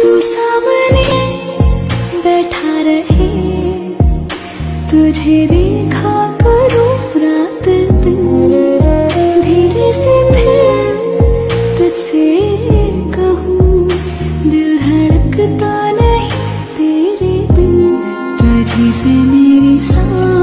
तू सामने बैठा रहे, तुझे देखा करूं रात दिन, धीरे से फिर तुझसे कहूं, दिल धड़कता नहीं तेरे बिन, तुझे से मेरी सांस